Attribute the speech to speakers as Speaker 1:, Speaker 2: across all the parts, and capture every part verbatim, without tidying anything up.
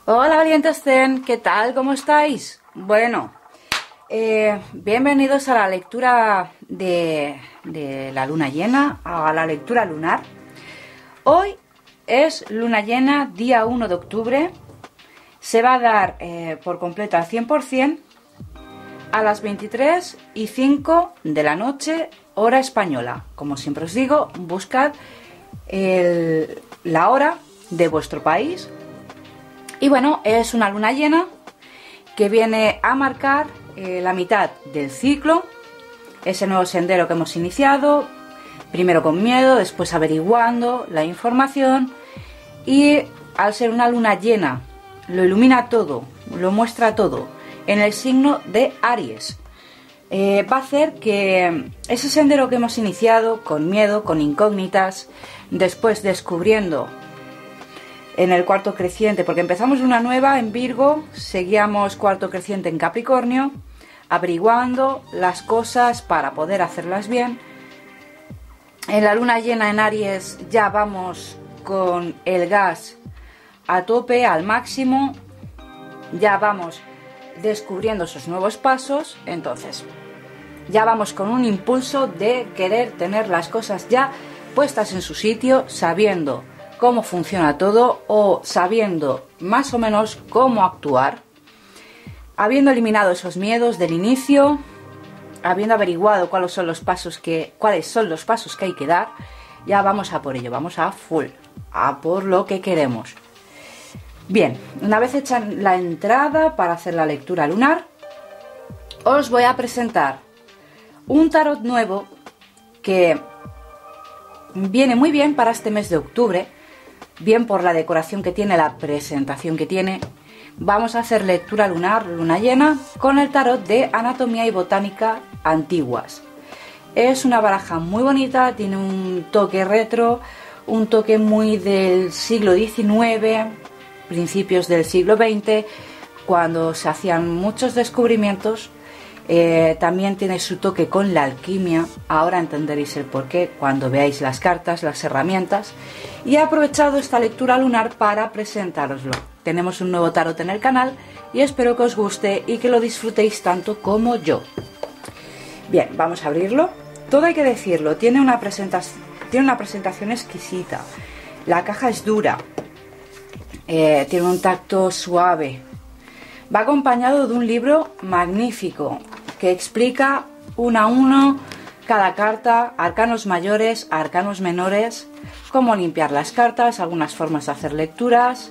Speaker 1: Hola valientes Zen, ¿qué tal? ¿Cómo estáis? Bueno, eh, bienvenidos a la lectura de, de la luna llena, a la lectura lunar. Hoy es luna llena, día uno de octubre. Se va a dar eh, por completo al cien por cien a las veintitrés y cinco de la noche, hora española. Como siempre os digo, buscad el, la hora de vuestro país. Y bueno, es una luna llena que viene a marcar eh, la mitad del ciclo, ese nuevo sendero que hemos iniciado, primero con miedo, después averiguando la información, y al ser una luna llena, lo ilumina todo, lo muestra todo, en el signo de Aries. Eh, va a hacer que ese sendero que hemos iniciado, con miedo, con incógnitas, después descubriendo en el cuarto creciente, porque empezamos una nueva en Virgo, seguíamos cuarto creciente en Capricornio, averiguando las cosas para poder hacerlas bien. En la luna llena en Aries ya vamos con el gas a tope, al máximo, ya vamos descubriendo esos nuevos pasos, entonces ya vamos con un impulso de querer tener las cosas ya puestas en su sitio, sabiendo cómo funciona todo o sabiendo más o menos cómo actuar, habiendo eliminado esos miedos del inicio, habiendo averiguado cuáles son los pasos que cuáles son los pasos que hay que dar. Ya vamos a por ello, vamos a full, a por lo que queremos. Bien, una vez hecha la entrada para hacer la lectura lunar, os voy a presentar un tarot nuevo que viene muy bien para este mes de octubre, bien por la decoración que tiene, la presentación que tiene. Vamos a hacer lectura lunar, luna llena, con el tarot de Anatomía y Botánica Antiguas. Es una baraja muy bonita, tiene un toque retro, un toque muy del siglo diecinueve, principios del siglo veinte, cuando se hacían muchos descubrimientos. Eh, también tiene su toque con la alquimia, ahora entenderéis el porqué cuando veáis las cartas, las herramientas, y he aprovechado esta lectura lunar para presentároslo. Tenemos un nuevo tarot en el canal y espero que os guste y que lo disfrutéis tanto como yo. Bien, vamos a abrirlo. Todo hay que decirlo, tiene una presentación, tiene una presentación exquisita, la caja es dura, eh, tiene un tacto suave. Va acompañado de un libro magnífico que explica uno a uno cada carta, arcanos mayores, arcanos menores, cómo limpiar las cartas, algunas formas de hacer lecturas.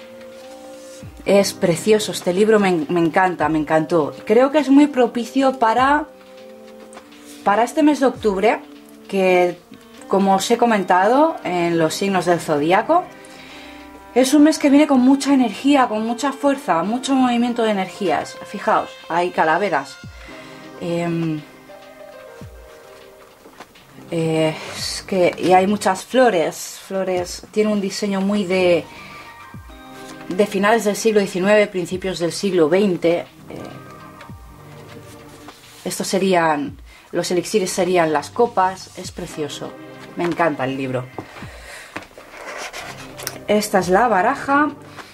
Speaker 1: Es precioso este libro, me, me encanta, me encantó. Creo que es muy propicio para, para este mes de octubre, que como os he comentado en los signos del zodíaco, es un mes que viene con mucha energía, con mucha fuerza, mucho movimiento de energías. Fijaos, hay calaveras. Eh, eh, es que, y hay muchas flores. Flores. Tiene un diseño muy de, de finales del siglo diecinueve, principios del siglo veinte. Eh, estos serían, los elixires serían las copas. Es precioso. Me encanta el libro. Esta es la baraja,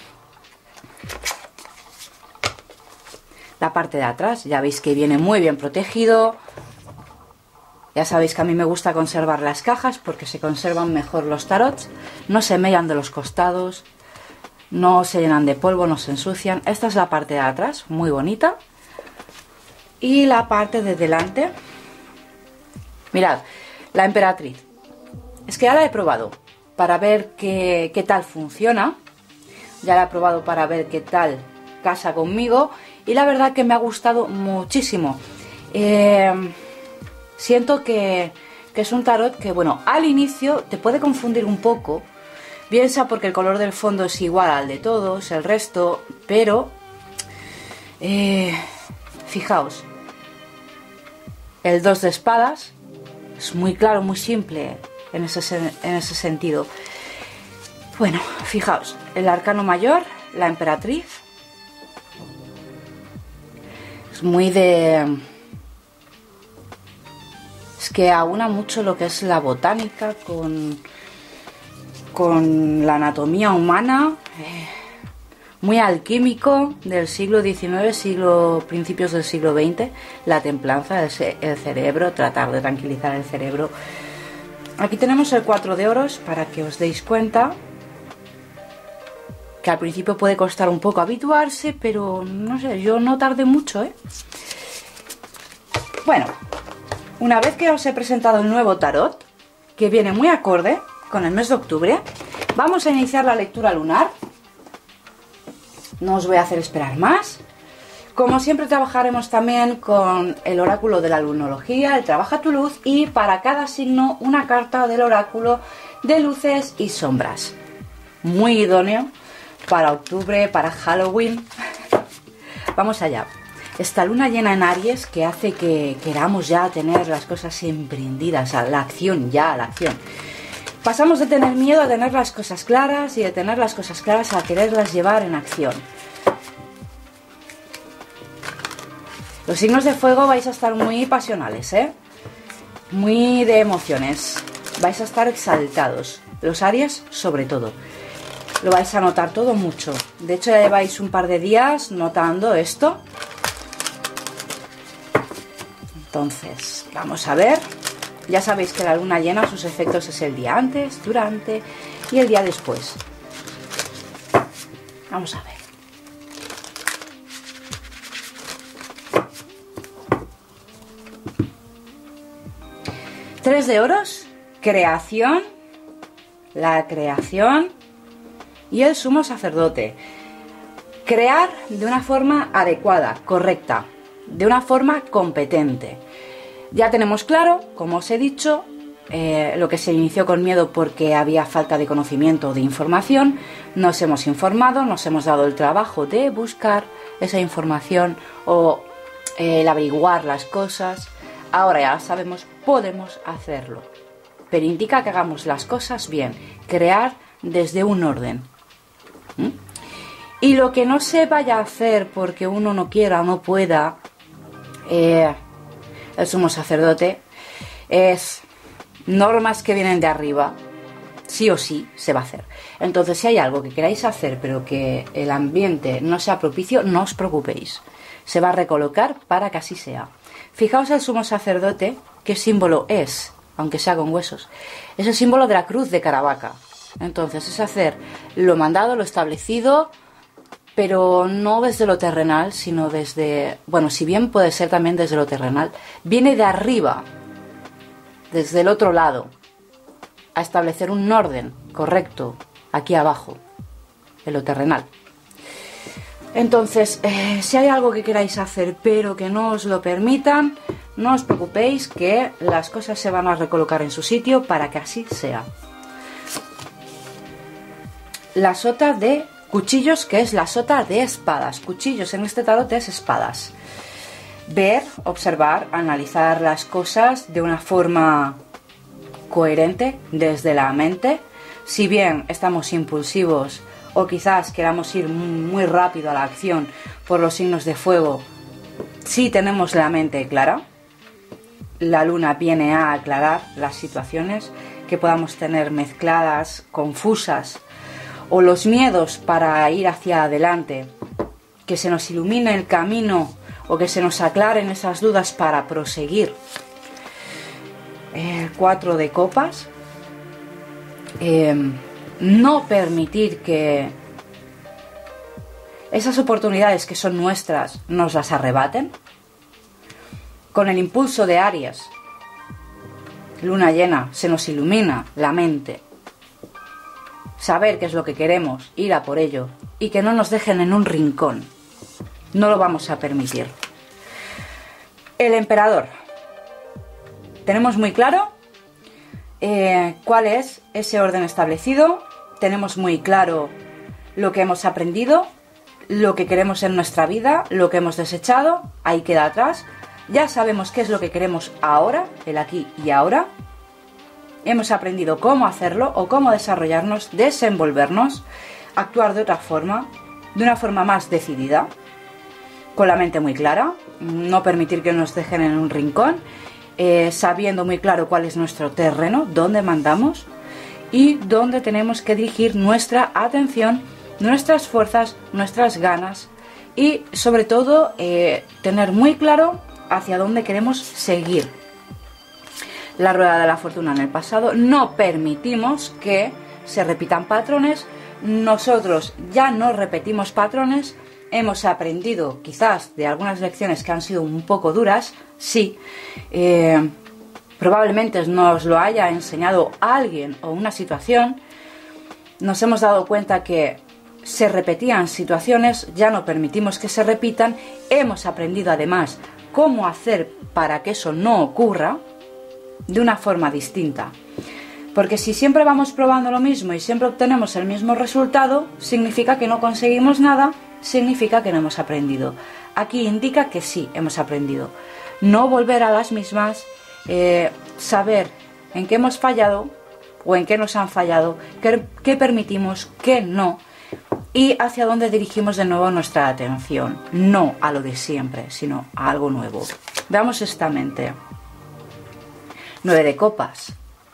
Speaker 1: la parte de atrás, ya veis que viene muy bien protegido. Ya sabéis que a mí me gusta conservar las cajas porque se conservan mejor los tarots, no se mellan de los costados, no se llenan de polvo, no se ensucian. Esta es la parte de atrás, muy bonita. Y la parte de delante, mirad, la emperatriz, es que ya la he probado para ver qué, qué tal funciona. Ya la he probado para ver qué tal casa conmigo y la verdad que me ha gustado muchísimo. Eh, siento que, que es un tarot que, bueno, al inicio te puede confundir un poco, bien sea porque el color del fondo es igual al de todos, el resto, pero eh, fijaos, el dos de espadas es muy claro, muy simple en ese, en ese sentido. Bueno, fijaos, el arcano mayor, la emperatriz, es muy de... es que aúna mucho lo que es la botánica con, con la anatomía humana, eh, muy alquímico del siglo diecinueve, siglo, principios del siglo veinte, la templanza, el, el cerebro, tratar de tranquilizar el cerebro. Aquí tenemos el cuatro de oros para que os deis cuenta que al principio puede costar un poco habituarse, pero no sé, yo no tardé mucho, ¿eh? Bueno, una vez que os he presentado el nuevo tarot, que viene muy acorde con el mes de octubre, vamos a iniciar la lectura lunar. No os voy a hacer esperar más. Como siempre trabajaremos también con el oráculo de la lunología, el Trabaja tu luz, y para cada signo una carta del oráculo de luces y sombras. Muy idóneo para octubre, para Halloween. Vamos allá. Esta luna llena en Aries que hace que queramos ya tener las cosas emprendidas, a la acción, ya a la acción. Pasamos de tener miedo a tener las cosas claras y de tener las cosas claras a quererlas llevar en acción. Los signos de fuego vais a estar muy pasionales, ¿eh? Muy de emociones. Vais a estar exaltados. Los Aries, sobre todo. Lo vais a notar todo mucho. De hecho, ya lleváis un par de días notando esto. Entonces, vamos a ver. Ya sabéis que la luna llena, sus efectos es el día antes, durante y el día después. Vamos a ver. Tres de oros, creación, la creación y el sumo sacerdote. Crear de una forma adecuada, correcta, de una forma competente. Ya tenemos claro, como os he dicho, eh, lo que se inició con miedo porque había falta de conocimiento o de información. Nos hemos informado, nos hemos dado el trabajo de buscar esa información o eh, el averiguar las cosas. Ahora ya sabemos, podemos hacerlo. Pero indica que hagamos las cosas bien, crear desde un orden. ¿Mm? Y lo que no se vaya a hacer porque uno no quiera o no pueda, eh, el sumo sacerdote, es normas que vienen de arriba, sí o sí se va a hacer. Entonces, si hay algo que queráis hacer pero que el ambiente no sea propicio, no os preocupéis, se va a recolocar para que así sea. Fijaos el sumo sacerdote, qué símbolo es, aunque sea con huesos. Es el símbolo de la cruz de Caravaca. Entonces es hacer lo mandado, lo establecido, pero no desde lo terrenal, sino desde... Bueno, si bien puede ser también desde lo terrenal, viene de arriba, desde el otro lado, a establecer un orden correcto aquí abajo, en lo terrenal. Entonces, eh, si hay algo que queráis hacer pero que no os lo permitan, no os preocupéis que las cosas se van a recolocar en su sitio para que así sea. La sota de cuchillos, que es la sota de espadas. Cuchillos en este tarot es espadas. Ver, observar, analizar las cosas de una forma coherente desde la mente. Si bien estamos impulsivos o quizás queramos ir muy rápido a la acción por los signos de fuego, si tenemos la mente clara, la luna viene a aclarar las situaciones que podamos tener mezcladas, confusas, o los miedos para ir hacia adelante, que se nos ilumine el camino o que se nos aclaren esas dudas para proseguir. El cuatro de copas. Eh, no permitir que esas oportunidades que son nuestras nos las arrebaten. Con el impulso de Aries, luna llena, se nos ilumina la mente. Saber qué es lo que queremos, ir a por ello y que no nos dejen en un rincón. No lo vamos a permitir. El emperador. Tenemos muy claro eh, cuál es ese orden establecido. Tenemos muy claro lo que hemos aprendido, lo que queremos en nuestra vida, lo que hemos desechado, ahí queda atrás. Ya sabemos qué es lo que queremos ahora, el aquí y ahora. Hemos aprendido cómo hacerlo o cómo desarrollarnos, desenvolvernos, actuar de otra forma, de una forma más decidida, con la mente muy clara, no permitir que nos dejen en un rincón, eh, sabiendo muy claro cuál es nuestro terreno, dónde mandamos y dónde tenemos que dirigir nuestra atención nuestras fuerzas, nuestras ganas y sobre todo eh, tener muy claro hacia dónde queremos seguir. La rueda de la fortuna en el pasado, no permitimos que se repitan patrones. Nosotros ya no repetimos patrones, hemos aprendido quizás de algunas lecciones que han sido un poco duras, sí, eh, probablemente nos lo haya enseñado alguien o una situación, nos hemos dado cuenta que se repetían situaciones, ya no permitimos que se repitan, hemos aprendido además cómo hacer para que eso no ocurra de una forma distinta. Porque si siempre vamos probando lo mismo y siempre obtenemos el mismo resultado, significa que no conseguimos nada, significa que no hemos aprendido. Aquí indica que sí hemos aprendido. No volver a las mismas, eh, saber en qué hemos fallado o en qué nos han fallado, qué, qué permitimos, qué no, y hacia dónde dirigimos de nuevo nuestra atención. No a lo de siempre, sino a algo nuevo. Veamos esta mente. Nueve de copas.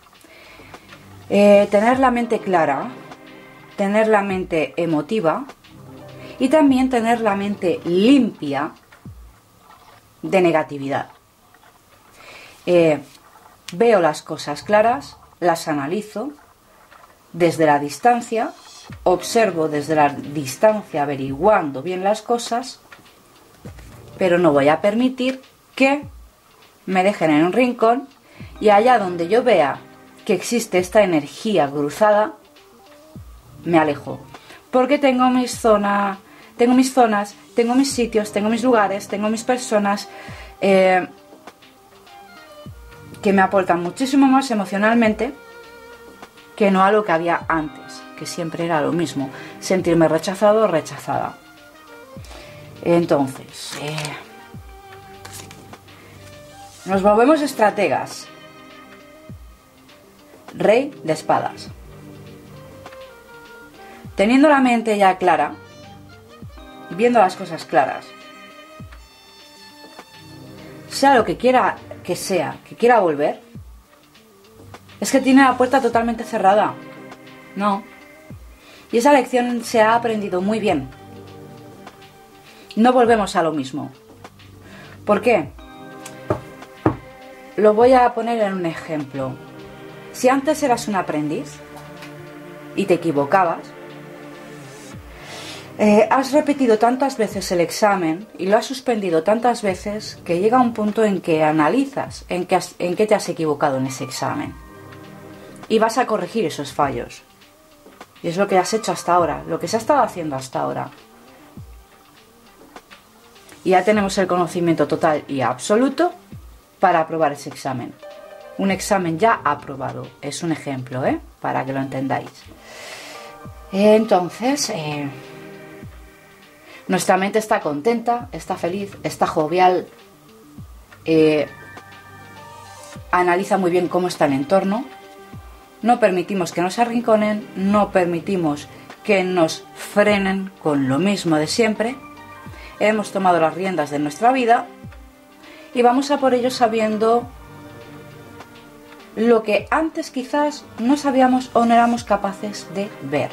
Speaker 1: Eh, tener la mente clara, tener la mente emotiva y también tener la mente limpia de negatividad. Eh, veo las cosas claras, las analizo desde la distancia, observo desde la distancia averiguando bien las cosas, pero no voy a permitir que me dejen en un rincón y allá donde yo vea que existe esta energía cruzada, me alejo. Porque tengo mis zonas, tengo mis zonas, tengo mis sitios, tengo mis lugares, tengo mis personas eh, que me aportan muchísimo más emocionalmente que no a lo que había antes, que siempre era lo mismo, sentirme rechazado o rechazada. Entonces, eh, nos volvemos estrategas. Rey de espadas. Teniendo la mente ya clara, viendo las cosas claras, sea lo que quiera que sea, que quiera volver, es que tiene la puerta totalmente cerrada. No. Y esa lección se ha aprendido muy bien. No volvemos a lo mismo. ¿Por qué? Lo voy a poner en un ejemplo. Si antes eras un aprendiz y te equivocabas, eh, has repetido tantas veces el examen y lo has suspendido tantas veces que llega un punto en que analizas en qué, has, en qué te has equivocado en ese examen y vas a corregir esos fallos. Y es lo que has hecho hasta ahora, lo que se ha estado haciendo hasta ahora. Y ya tenemos el conocimiento total y absoluto para aprobar ese examen. Un examen ya aprobado. Es un ejemplo, ¿eh? Para que lo entendáis. Entonces, eh, nuestra mente está contenta, está feliz, está jovial. Eh, analiza muy bien cómo está el entorno. No permitimos que nos arrinconen, no permitimos que nos frenen con lo mismo de siempre. Hemos tomado las riendas de nuestra vida y vamos a por ello sabiendo lo que antes quizás no sabíamos o no éramos capaces de ver.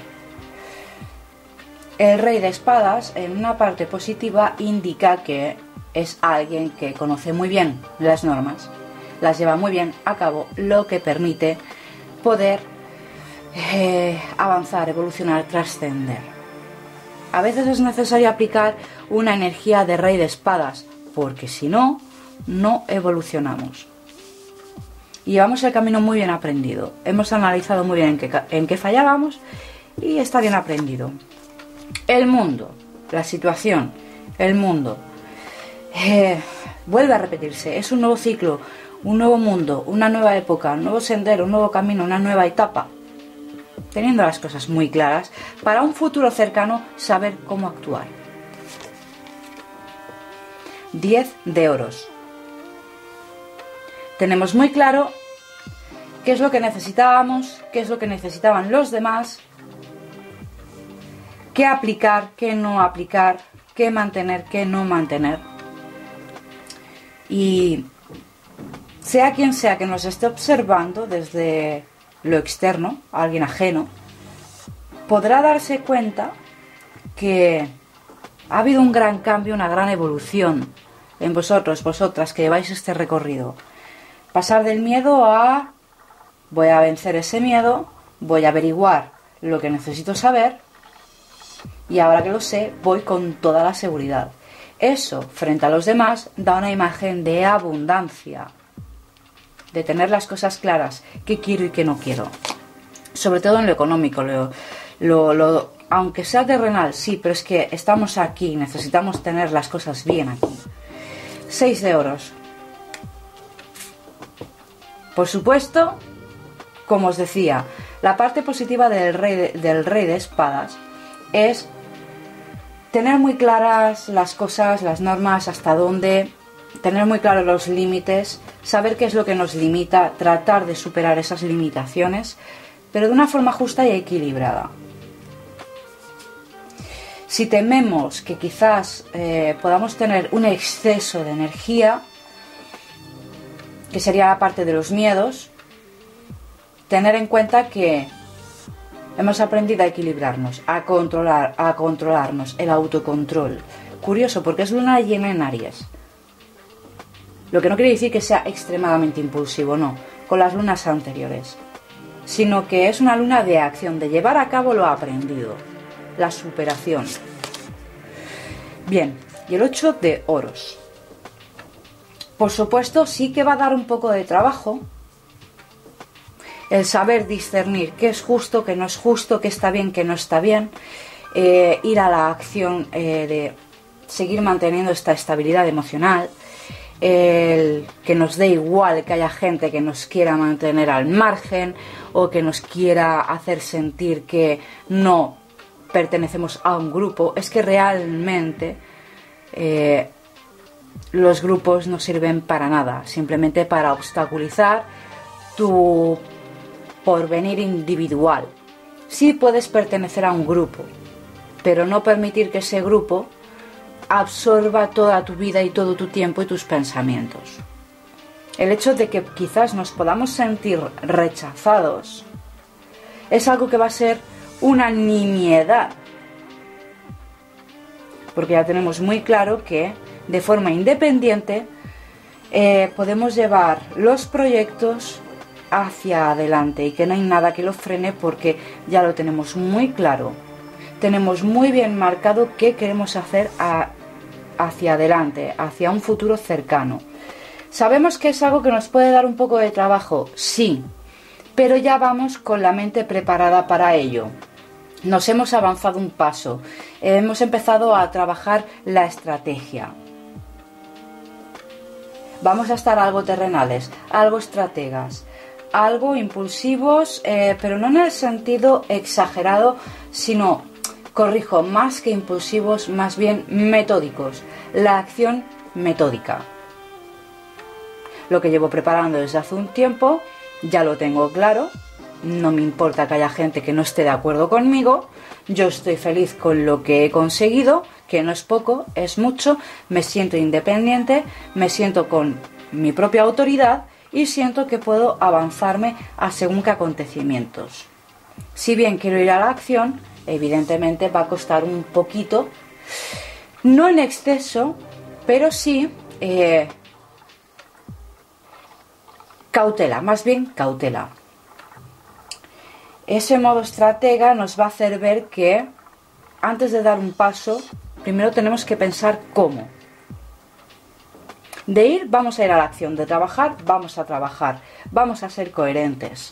Speaker 1: El rey de espadas, en una parte positiva, indica que es alguien que conoce muy bien las normas, las lleva muy bien a cabo, lo que permite poder eh, avanzar, evolucionar, trascender. A veces es necesario aplicar una energía de rey de espadas, porque si no, no evolucionamos. Y llevamos el camino muy bien aprendido. Hemos analizado muy bien en qué, en qué fallábamos y está bien aprendido. El mundo, la situación, el mundo, eh, vuelve a repetirse. Es un nuevo ciclo, un nuevo mundo, una nueva época, un nuevo sendero, un nuevo camino, una nueva etapa. Teniendo las cosas muy claras, para un futuro cercano saber cómo actuar. diez de oros. Tenemos muy claro qué es lo que necesitábamos, qué es lo que necesitaban los demás, qué aplicar, qué no aplicar, qué mantener, qué no mantener. Y sea quien sea que nos esté observando desde lo externo, alguien ajeno, podrá darse cuenta que ha habido un gran cambio, una gran evolución en vosotros, vosotras que lleváis este recorrido. Pasar del miedo a voy a vencer ese miedo, voy a averiguar lo que necesito saber y ahora que lo sé voy con toda la seguridad. Eso frente a los demás da una imagen de abundancia, de tener las cosas claras, qué quiero y qué no quiero. Sobre todo en lo económico, lo, lo, lo, aunque sea terrenal, sí, pero es que estamos aquí, necesitamos tener las cosas bien aquí. Seis de oros. Por supuesto, como os decía, la parte positiva del rey de, del rey de espadas es tener muy claras las cosas, las normas, hasta dónde, tener muy claros los límites, saber qué es lo que nos limita, tratar de superar esas limitaciones, pero de una forma justa y equilibrada. Si tememos que quizás eh, podamos tener un exceso de energía, que sería la parte de los miedos, tener en cuenta que hemos aprendido a equilibrarnos, a controlar, a controlarnos, el autocontrol. Curioso, porque es luna llena en Aries. Lo que no quiere decir que sea extremadamente impulsivo, no, con las lunas anteriores. Sino que es una luna de acción, de llevar a cabo lo aprendido, la superación. Bien, y el ocho de oros. Por supuesto, sí que va a dar un poco de trabajo el saber discernir qué es justo, qué no es justo, qué está bien, qué no está bien, eh, ir a la acción eh, de seguir manteniendo esta estabilidad emocional, el que nos dé igual que haya gente que nos quiera mantener al margen o que nos quiera hacer sentir que no pertenecemos a un grupo. Es que realmente eh, los grupos no sirven para nada, simplemente para obstaculizar tu porvenir individual. Sí puedes pertenecer a un grupo, pero no permitir que ese grupo absorba toda tu vida y todo tu tiempo y tus pensamientos. El hecho de que quizás nos podamos sentir rechazados es algo que va a ser una nimiedad, porque ya tenemos muy claro que de forma independiente eh, podemos llevar los proyectos hacia adelante y que no hay nada que lo frene, porque ya lo tenemos muy claro, tenemos muy bien marcado qué queremos hacer a, hacia adelante, hacia un futuro cercano. Sabemos que es algo que nos puede dar un poco de trabajo, sí, pero ya vamos con la mente preparada para ello. Nos hemos avanzado un paso, hemos empezado a trabajar la estrategia. Vamos a estar algo terrenales, algo estrategas, algo impulsivos, eh, pero no en el sentido exagerado, sino, corrijo, más que impulsivos, más bien metódicos. La acción metódica. Lo que llevo preparando desde hace un tiempo, ya lo tengo claro, no me importa que haya gente que no esté de acuerdo conmigo, yo estoy feliz con lo que he conseguido, que no es poco, es mucho, me siento independiente, me siento con mi propia autoridad y siento que puedo avanzarme a según qué acontecimientos. Si bien quiero ir a la acción, evidentemente va a costar un poquito, no en exceso, pero sí eh, cautela, más bien cautela. Ese modo estratega nos va a hacer ver que antes de dar un paso, primero tenemos que pensar cómo. De ir, vamos a ir a la acción, de trabajar, vamos a trabajar, vamos a ser coherentes.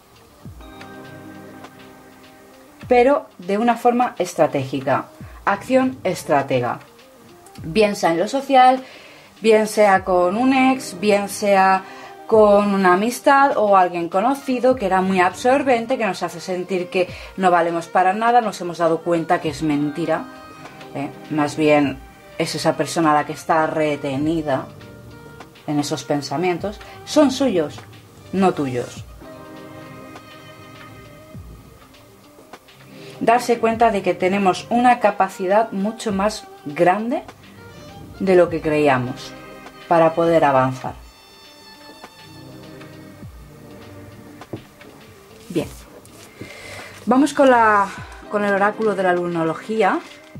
Speaker 1: Pero de una forma estratégica, acción estratega. Bien sea en lo social, bien sea con un ex, bien sea con una amistad o alguien conocido que era muy absorbente, que nos hace sentir que no valemos para nada, nos hemos dado cuenta que es mentira. ¿eh? Más bien es esa persona la que está retenida en esos pensamientos, son suyos, no tuyos. Darse cuenta de que tenemos una capacidad mucho más grande de lo que creíamos para poder avanzar. Bien, vamos con, la, con el oráculo de la lunología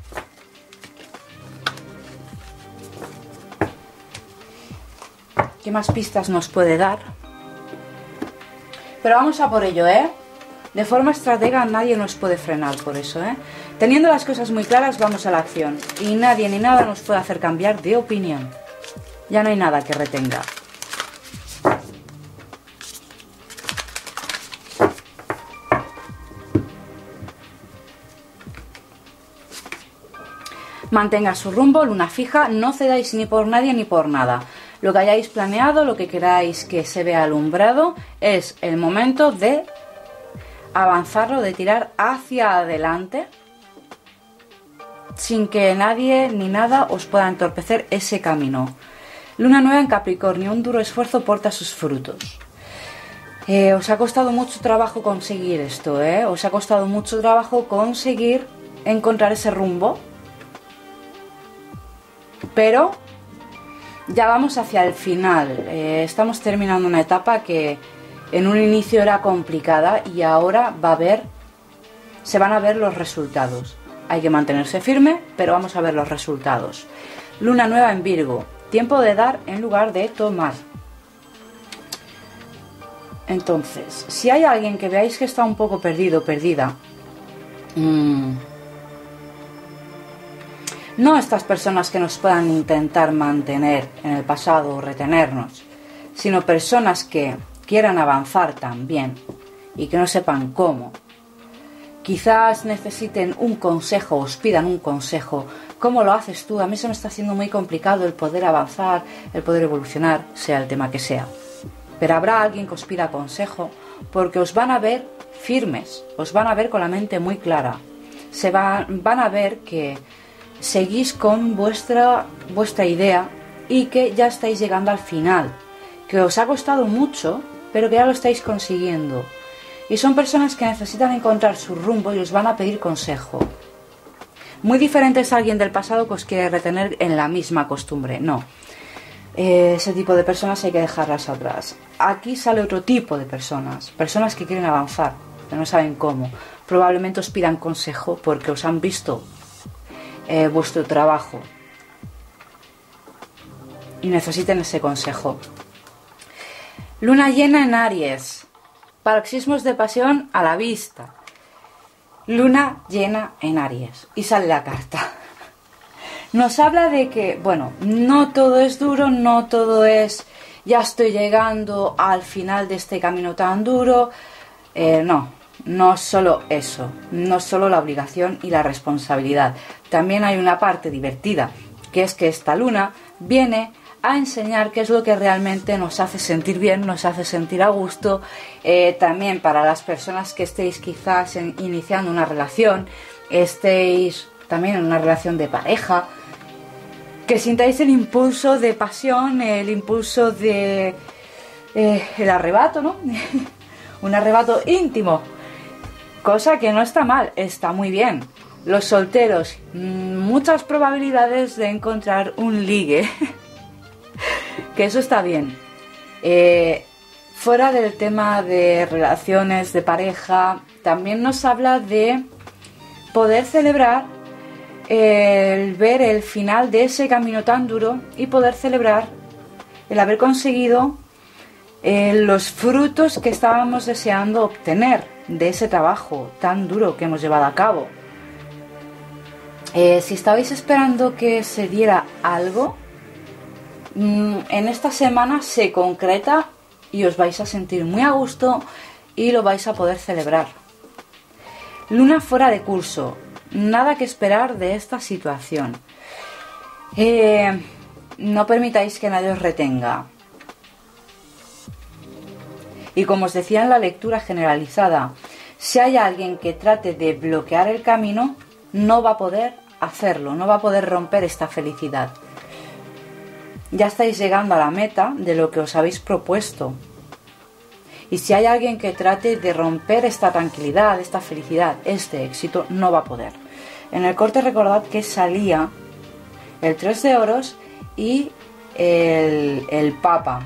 Speaker 1: qué más pistas nos puede dar. Pero vamos a por ello, ¿eh? De forma estratega nadie nos puede frenar por eso, ¿eh? Teniendo las cosas muy claras, vamos a la acción. Y nadie ni nada nos puede hacer cambiar de opinión. Ya no hay nada que retenga. Mantenga su rumbo, luna fija, no cedáis ni por nadie ni por nada. Lo que hayáis planeado, lo que queráis que se vea alumbrado, es el momento de avanzarlo, de tirar hacia adelante, sin que nadie ni nada os pueda entorpecer ese camino. Luna nueva en Capricornio, un duro esfuerzo porta sus frutos. Eh, os ha costado mucho trabajo conseguir esto, ¿eh? Os ha costado mucho trabajo conseguir encontrar ese rumbo. Pero ya vamos hacia el final. Eh, estamos terminando una etapa que en un inicio era complicada y ahora va a ver, se van a ver los resultados. Hay que mantenerse firme, pero vamos a ver los resultados. Luna nueva en Virgo. Tiempo de dar en lugar de tomar. Entonces, si hay alguien que veáis que está un poco perdido, perdida, mmm, no estas personas que nos puedan intentar mantener en el pasado o retenernos, sino personas que quieran avanzar también y que no sepan cómo. Quizás necesiten un consejo, os pidan un consejo. ¿Cómo lo haces tú? A mí se me está haciendo muy complicado el poder avanzar, el poder evolucionar, sea el tema que sea. Pero habrá alguien que os pida consejo porque os van a ver firmes, os van a ver con la mente muy clara. Se van, van a ver que seguís con vuestra, vuestra idea y que ya estáis llegando al final, que os ha costado mucho, pero que ya lo estáis consiguiendo. Y son personas que necesitan encontrar su rumbo y os van a pedir consejo. Muy diferente es alguien del pasado que os quiere retener en la misma costumbre, no. Eh, ese tipo de personas hay que dejarlas atrás. Aquí sale otro tipo de personas, personas que quieren avanzar, que no saben cómo. Probablemente os pidan consejo porque os han visto Eh, vuestro trabajo y necesiten ese consejo. Luna llena en Aries, paroxismos de pasión a la vista. Luna llena en Aries y sale la carta. Nos habla de que, bueno, no todo es duro, no todo es ya estoy llegando al final de este camino tan duro. Eh, no. No solo eso, no solo la obligación y la responsabilidad. También hay una parte divertida, que es que esta luna viene a enseñar qué es lo que realmente nos hace sentir bien, nos hace sentir a gusto. Eh, también para las personas que estéis quizás en, iniciando una relación, estéis también en una relación de pareja, que sintáis el impulso de pasión, el impulso de eh, el arrebato, ¿no? Un arrebato íntimo. Cosa que no está mal, está muy bien. Los solteros, muchas probabilidades de encontrar un ligue. Que eso está bien. Eh, fuera del tema de relaciones de pareja, también nos habla de poder celebrar el ver el final de ese camino tan duro y poder celebrar el haber conseguido eh, los frutos que estábamos deseando obtener de ese trabajo tan duro que hemos llevado a cabo. Eh, si estabais esperando que se diera algo, mmm, en esta semana se concreta y os vais a sentir muy a gusto y lo vais a poder celebrar. Luna fuera de curso, nada que esperar de esta situación. Eh, no permitáis que nadie os retenga. Y como os decía en la lectura generalizada, si hay alguien que trate de bloquear el camino, no va a poder hacerlo, no va a poder romper esta felicidad. Ya estáis llegando a la meta de lo que os habéis propuesto. Y si hay alguien que trate de romper esta tranquilidad, esta felicidad, este éxito, no va a poder. En el corte recordad que salía el tres de oros y el, el papa.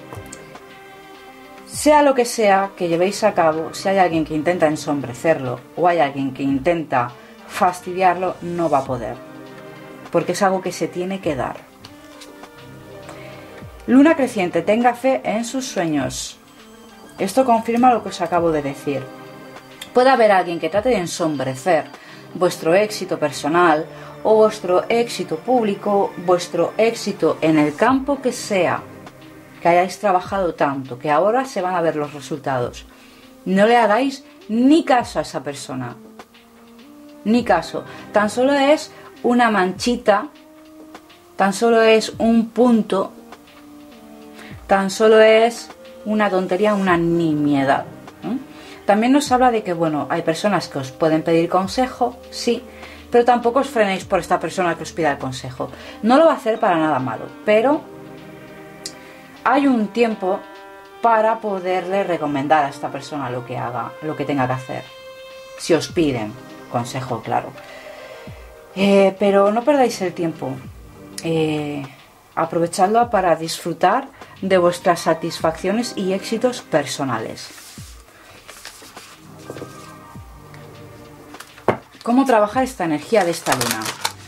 Speaker 1: Sea lo que sea que llevéis a cabo, si hay alguien que intenta ensombrecerlo o hay alguien que intenta fastidiarlo, no va a poder. Porque es algo que se tiene que dar. Luna creciente, tenga fe en sus sueños. Esto confirma lo que os acabo de decir. Puede haber alguien que trate de ensombrecer vuestro éxito personal o vuestro éxito público, vuestro éxito en el campo que sea, que hayáis trabajado tanto, que ahora se van a ver los resultados. No le hagáis ni caso a esa persona. Ni caso. Tan solo es una manchita, tan solo es un punto, tan solo es una tontería, una nimiedad, ¿no? También nos habla de que, bueno, hay personas que os pueden pedir consejo, sí, pero tampoco os frenéis por esta persona que os pida el consejo. No lo va a hacer para nada malo, pero hay un tiempo para poderle recomendar a esta persona lo que haga, lo que tenga que hacer. Si os piden consejo, claro. Eh, pero no perdáis el tiempo. Eh, aprovechadlo para disfrutar de vuestras satisfacciones y éxitos personales. ¿Cómo trabajar esta energía de esta luna?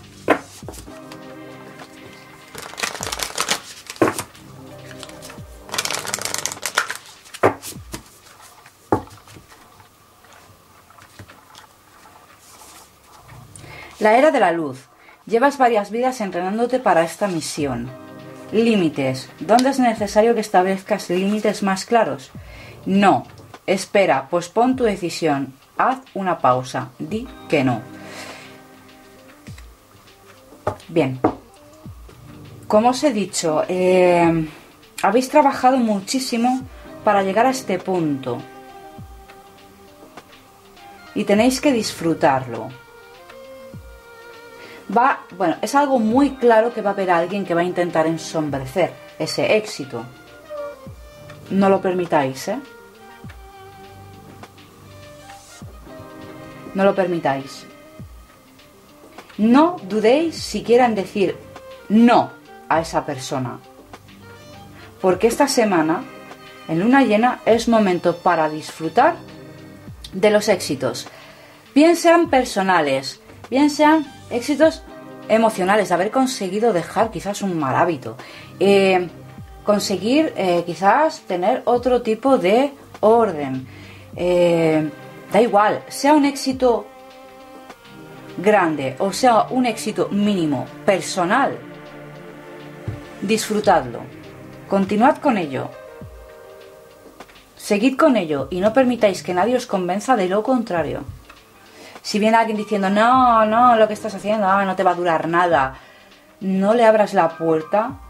Speaker 1: La era de la luz. Llevas varias vidas entrenándote para esta misión. Límites. ¿Dónde es necesario que establezcas límites más claros? No. Espera, pospon tu decisión. Haz una pausa. Di que no. Bien. Como os he dicho, eh, habéis trabajado muchísimo para llegar a este punto. Y tenéis que disfrutarlo. Va, bueno, es algo muy claro que va a haber alguien que va a intentar ensombrecer ese éxito. No lo permitáis, ¿eh? No lo permitáis. No dudéis siquiera en decir no a esa persona. Porque esta semana, en luna llena, es momento para disfrutar de los éxitos. Bien sean personales, bien sean éxitos emocionales, de haber conseguido dejar quizás un mal hábito, eh, conseguir eh, quizás tener otro tipo de orden, eh, da igual, sea un éxito grande o sea un éxito mínimo personal, disfrutadlo, continuad con ello, seguid con ello y no permitáis que nadie os convenza de lo contrario. Si viene alguien diciendo, no, no, lo que estás haciendo ah, no te va a durar nada, no le abras la puerta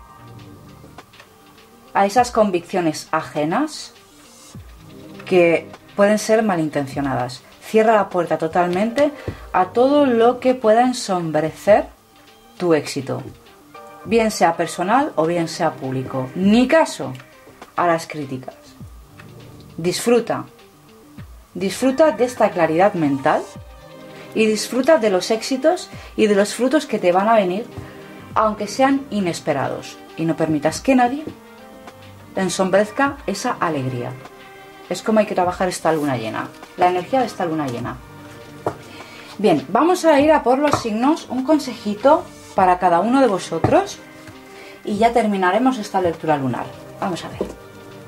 Speaker 1: a esas convicciones ajenas que pueden ser malintencionadas. Cierra la puerta totalmente a todo lo que pueda ensombrecer tu éxito, bien sea personal o bien sea público. Ni caso a las críticas. Disfruta, disfruta de esta claridad mental. Y disfruta de los éxitos y de los frutos que te van a venir, aunque sean inesperados. Y no permitas que nadie ensombrezca esa alegría. Es como hay que trabajar esta luna llena, la energía de esta luna llena. Bien, vamos a ir a por los signos, un consejito para cada uno de vosotros. Y ya terminaremos esta lectura lunar. Vamos a ver.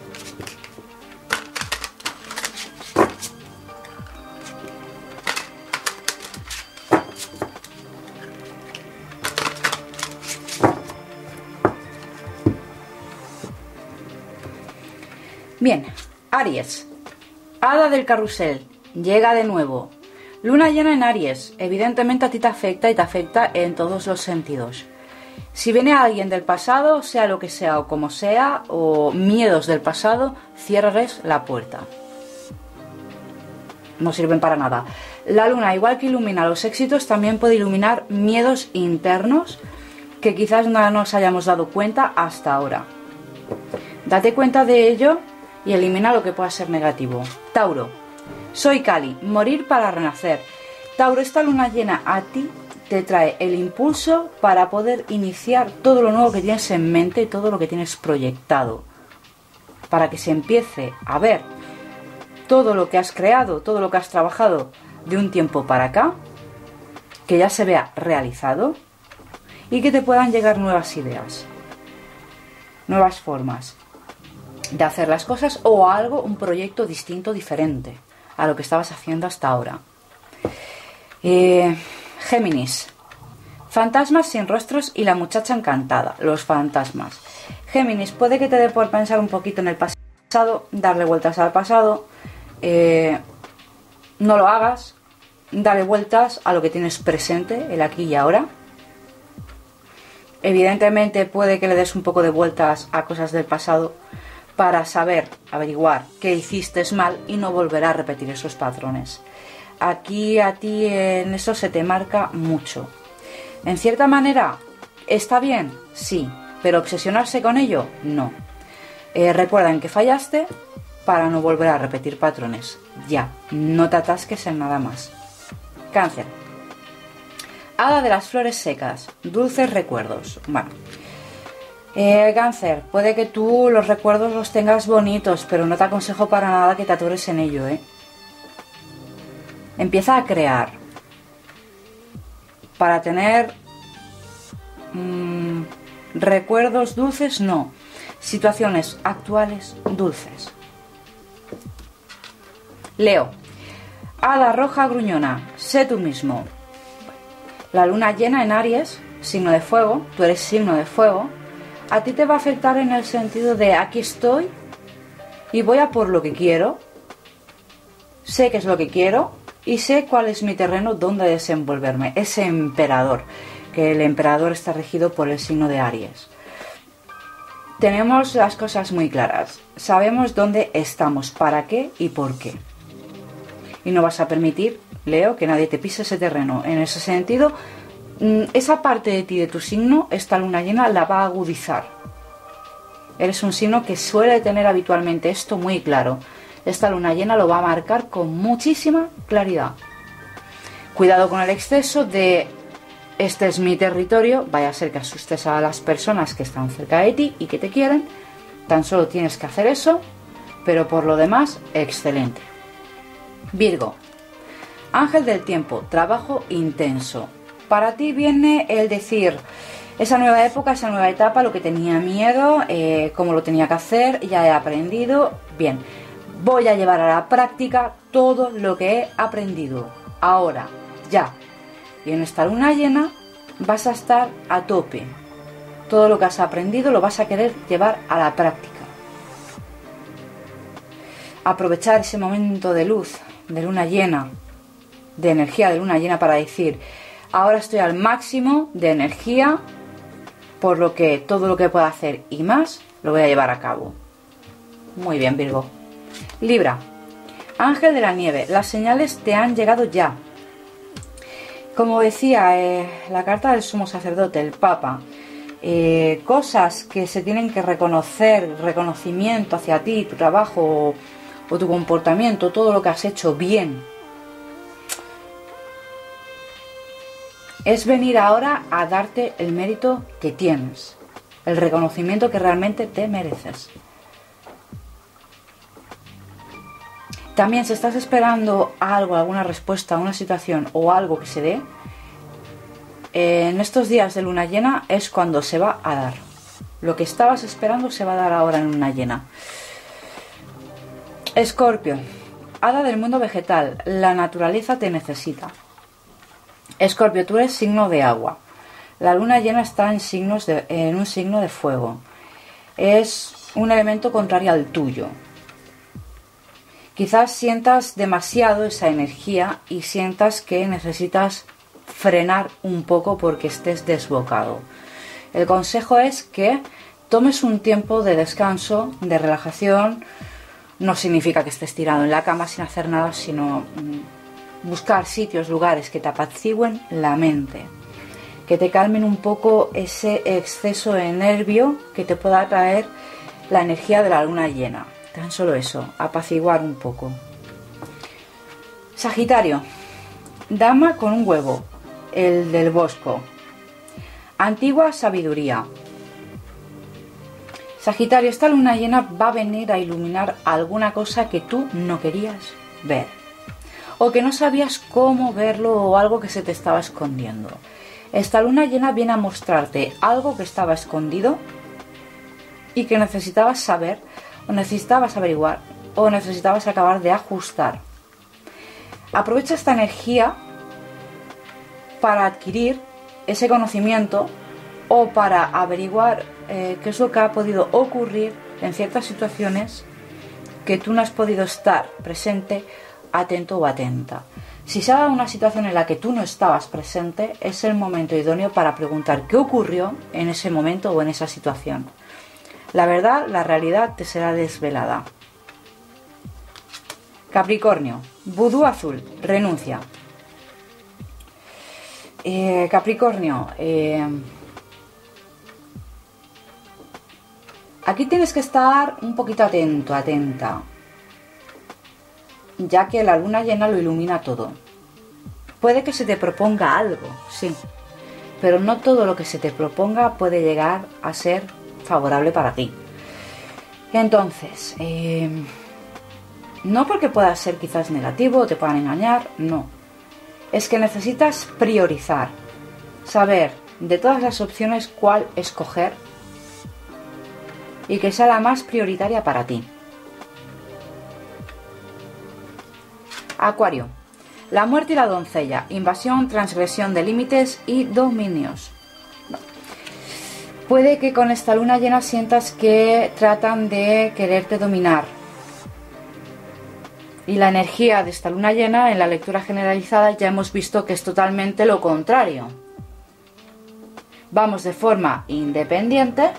Speaker 1: Bien, Aries, hada del carrusel, llega de nuevo. Luna llena en Aries, evidentemente a ti te afecta y te afecta en todos los sentidos. Si viene alguien del pasado, sea lo que sea o como sea, o miedos del pasado, ciérrales la puerta. No sirven para nada. La luna, igual que ilumina los éxitos, también puede iluminar miedos internos que quizás no nos hayamos dado cuenta hasta ahora. Date cuenta de ello y elimina lo que pueda ser negativo. Tauro, soy Kali, morir para renacer. Tauro, esta luna llena a ti te trae el impulso para poder iniciar todo lo nuevo que tienes en mente y todo lo que tienes proyectado. Para que se empiece a ver todo lo que has creado, todo lo que has trabajado de un tiempo para acá, que ya se vea realizado y que te puedan llegar nuevas ideas. nuevas formas de hacer las cosas o algo, un proyecto distinto, diferente a lo que estabas haciendo hasta ahora. Eh, Géminis, fantasmas sin rostros y la muchacha encantada. Los fantasmas. Géminis, puede que te dé por pensar un poquito en el pasado, darle vueltas al pasado. Eh, no lo hagas, dale vueltas a lo que tienes presente, el aquí y ahora. Evidentemente puede que le des un poco de vueltas a cosas del pasado para saber, averiguar qué hiciste mal y no volver a repetir esos patrones. Aquí a ti en eso se te marca mucho. En cierta manera, ¿está bien? Sí, pero obsesionarse con ello, no. Eh, recuerden que fallaste para no volver a repetir patrones. Ya, no te atasques en nada más. Cáncer. Hada de las flores secas, dulces recuerdos. Bueno, eh, Cáncer, puede que tú los recuerdos los tengas bonitos, pero no te aconsejo para nada que te atores en ello, ¿eh? Empieza a crear para tener mmm, recuerdos dulces, no, situaciones actuales dulces. Leo. Hada roja gruñona, sé tú mismo. La luna llena en Aries, signo de fuego, tú eres signo de fuego, a ti te va a afectar en el sentido de aquí estoy y voy a por lo que quiero, sé qué es lo que quiero y sé cuál es mi terreno donde desenvolverme. Ese emperador, que el emperador está regido por el signo de Aries. Tenemos las cosas muy claras, sabemos dónde estamos, para qué y por qué. Y no vas a permitir, Leo, que nadie te pise ese terreno. En ese sentido, esa parte de ti, de tu signo, esta luna llena la va a agudizar. Eres un signo que suele tener habitualmente esto muy claro. Esta luna llena lo va a marcar con muchísima claridad. Cuidado con el exceso de este es mi territorio, vaya a ser que asustes a las personas que están cerca de ti y que te quieren. Tan solo tienes que hacer eso, pero por lo demás, excelente. Virgo. Ángel del tiempo, trabajo intenso. Para ti viene el decir, esa nueva época, esa nueva etapa, lo que tenía miedo, eh, cómo lo tenía que hacer, ya he aprendido. Bien, voy a llevar a la práctica todo lo que he aprendido. Ahora, ya. Y en esta luna llena vas a estar a tope. Todo lo que has aprendido lo vas a querer llevar a la práctica. Aprovechar ese momento de luz, de luna llena, de energía de luna llena para decir, ahora estoy al máximo de energía, por lo que todo lo que pueda hacer y más lo voy a llevar a cabo. Muy bien, Virgo. Libra. Ángel de la nieve, las señales te han llegado ya. Como decía eh, la carta del sumo sacerdote, el Papa, eh, cosas que se tienen que reconocer, reconocimiento hacia ti, tu trabajo o, o tu comportamiento, todo lo que has hecho bien. Es venir ahora a darte el mérito que tienes, el reconocimiento que realmente te mereces. También si estás esperando algo, alguna respuesta a una situación o algo que se dé, eh, en estos días de luna llena es cuando se va a dar. Lo que estabas esperando se va a dar ahora en luna llena. Escorpio, hada del mundo vegetal, la naturaleza te necesita. Escorpio, tú eres signo de agua. La luna llena está en, signos de, en un signo de fuego. Es un elemento contrario al tuyo. Quizás sientas demasiado esa energía y sientas que necesitas frenar un poco porque estés desbocado. El consejo es que tomes un tiempo de descanso, de relajación. No significa que estés tirado en la cama sin hacer nada, sino buscar sitios, lugares que te apacigüen la mente, que te calmen un poco ese exceso de nervio que te pueda traer la energía de la luna llena. Tan solo eso, apaciguar un poco. Sagitario, dama con un huevo, el del bosco. Antigua sabiduría. Sagitario, esta luna llena va a venir a iluminar alguna cosa que tú no querías ver, o que no sabías cómo verlo, o algo que se te estaba escondiendo. Esta luna llena viene a mostrarte algo que estaba escondido y que necesitabas saber, o necesitabas averiguar, o necesitabas acabar de ajustar. Aprovecha esta energía para adquirir ese conocimiento o para averiguar eh, qué es lo que ha podido ocurrir en ciertas situaciones que tú no has podido estar presente, atento o atenta. Si se ha dado una situación en la que tú no estabas presente, es el momento idóneo para preguntar qué ocurrió en ese momento o en esa situación. La verdad, la realidad te será desvelada. Capricornio, vudú azul, renuncia. Eh, Capricornio, eh, aquí tienes que estar un poquito atento, atenta, ya que la luna llena lo ilumina todo. Puede que se te proponga algo, sí, pero no todo lo que se te proponga puede llegar a ser favorable para ti. Entonces, eh, no porque pueda ser quizás negativo o te puedan engañar, no. Es que necesitas priorizar, saber de todas las opciones cuál escoger y que sea la más prioritaria para ti. Acuario, la muerte y la doncella, invasión, transgresión de límites y dominios. Puede que con esta luna llena sientas que tratan de quererte dominar. Y la energía de esta luna llena en la lectura generalizada ya hemos visto que es totalmente lo contrario. Vamos de forma independiente,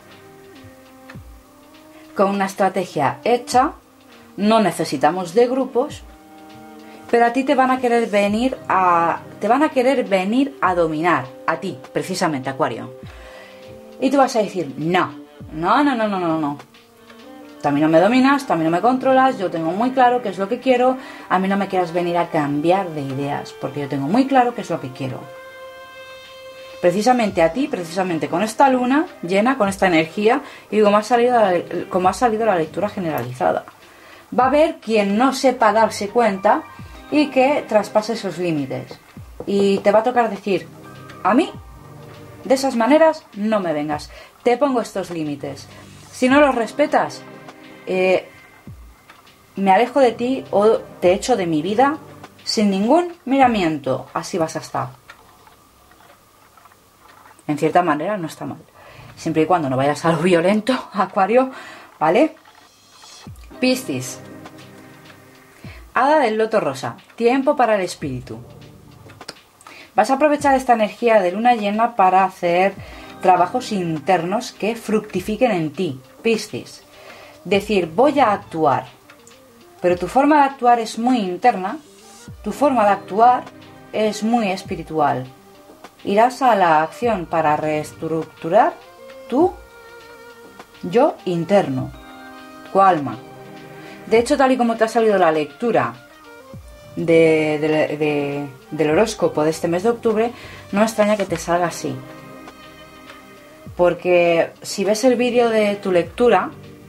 Speaker 1: con una estrategia hecha, no necesitamos de grupos, pero a ti te van a querer venir a te van a querer venir a dominar, a ti, precisamente, Acuario. Y tú vas a decir, no, no, no, no, no, no, no. Tú a mí no me dominas, tú a mí no me controlas, yo tengo muy claro qué es lo que quiero, a mí no me quieras venir a cambiar de ideas, porque yo tengo muy claro qué es lo que quiero. Precisamente a ti, precisamente con esta luna llena, con esta energía, y como ha salido la, como ha salido la lectura generalizada. Va a haber quien no sepa darse cuenta y que traspase esos límites. Y te va a tocar decir, a mí, de esas maneras, no me vengas. Te pongo estos límites. Si no los respetas, eh, me alejo de ti o te echo de mi vida sin ningún miramiento. Así vas a estar. En cierta manera no está mal. Siempre y cuando no vayas a lo violento, Acuario, ¿vale? Piscis. Hada del loto rosa. Tiempo para el espíritu. Vas a aprovechar esta energía de luna llena para hacer trabajos internos que fructifiquen en ti, Piscis. Decir, voy a actuar. Pero tu forma de actuar es muy interna. Tu forma de actuar es muy espiritual. Irás a la acción para reestructurar tu yo interno, tu alma. De hecho, tal y como te ha salido la lectura de, de, de, del horóscopo de este mes de octubre, no extraña que te salga así. Porque si ves el vídeo de tu lectura,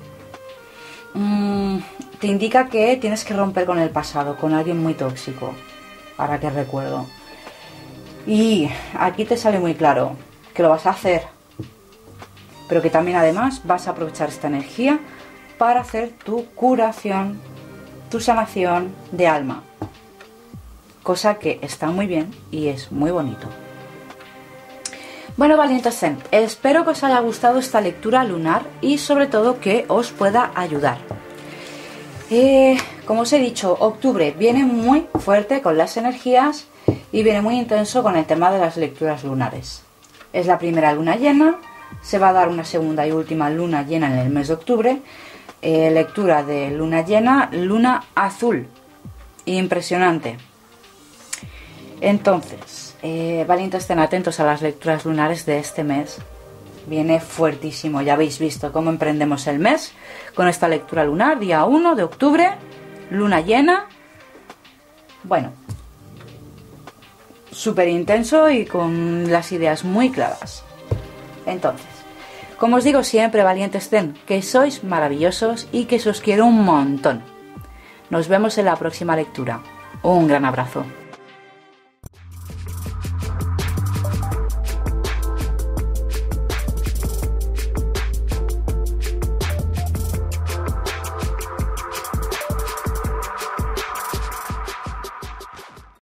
Speaker 1: mmm, te indica que tienes que romper con el pasado, con alguien muy tóxico. Ahora que recuerdo. Y aquí te sale muy claro que lo vas a hacer, pero que también además vas a aprovechar esta energía para hacer tu curación, tu sanación de alma. Cosa que está muy bien y es muy bonito. Bueno, valientes, espero que os haya gustado esta lectura lunar y sobre todo que os pueda ayudar. Eh, como os he dicho, octubre viene muy fuerte con las energías y viene muy intenso con el tema de las lecturas lunares. Es la primera luna llena, se va a dar una segunda y última luna llena en el mes de octubre. Eh, lectura de luna llena, luna azul. Impresionante. Entonces, eh, valientes, estén atentos a las lecturas lunares de este mes. Viene fuertísimo, ya habéis visto cómo emprendemos el mes con esta lectura lunar, día uno de octubre, luna llena. Bueno, súper intenso y con las ideas muy claras. Entonces, como os digo siempre, valientes, ten, que sois maravillosos y que os quiero un montón. Nos vemos en la próxima lectura. Un gran abrazo.